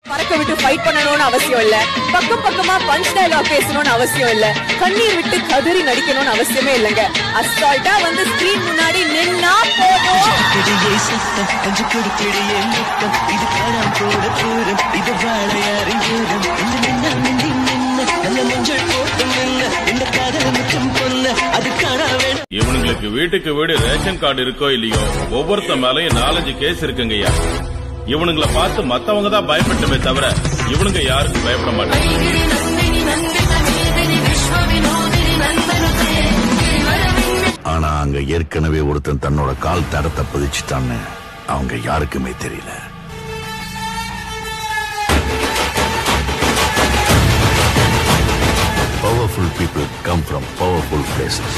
பறக்க விட்டு ஃபைட் பண்ணணும்னு அவசியம் இல்ல, பக்கம் பக்கமா பஞ்ச் டயலாக் பேசணும்னு அவசியம் இல்ல, கண்ணீர் விட்டு கதறி நடிக்கணும்னு அவசியமே இல்லங்க. அசால்ட்டா வந்து ஸ்கிரீன் முன்னாடி நின்னா போதும். இவனுங்களுக்கு வீட்டுக்கு வீடு ரேஷன் கார்டு இருக்கோ இல்லையோ ஒவ்வொருத்த மேலையும் 4-5 கேஸ் இருக்குங்கய்யா. இவனுங்களை பார்த்து மத்தவங்க தான் பயப்பட்டுமே தவிர இவனுங்க யாருக்கும் பயப்பட மாட்டாங்க. ஆனா அங்க ஏற்கனவே ஒருத்தன் தன்னோட கால் தடத்தை பதிச்சுட்டான்னு அவங்க யாருக்குமே தெரியல. Powerful people come from powerful places.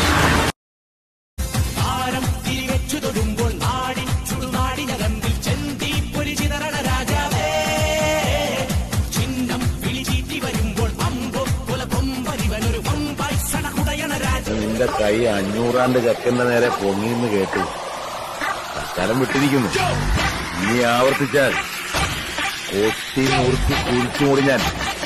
നിന്റെ കൈ 500 ചക്കന്റെ നേരെ പൊങ്ങിന്ന് കേട്ടു. സ്ഥലം വിട്ടിരിക്കുന്നു. നീ ആവർത്തിച്ചാൽ കൊത്തി മുറുക്കി കുഴിച്ചുകൂടി ഞാൻ.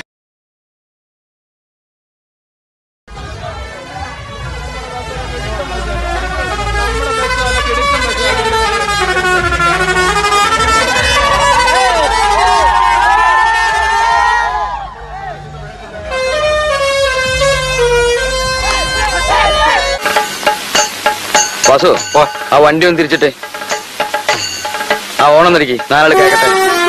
വാസു ആ വണ്ടി ഒന്ന് തിരിച്ചിട്ടെ, ആ ഓണം തിരിക്കി 4 ആൾ കേക്കട്ടെ.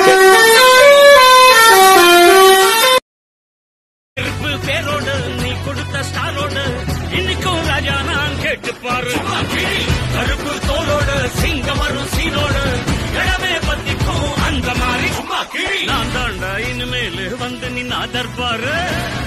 பேரோடு நீ கொடுத்த ஸ்டாரோடு இன்னைக்கும் ராஜா நான் கேட்டுப்பாரு. கருப்பு தோளோடு சிங்கம் வரும் சீனோடு இடமே பத்திக்கும் அந்த மாதிரி நான் தாண்டா இனிமேல் வந்து நின்னா தர்பாரு.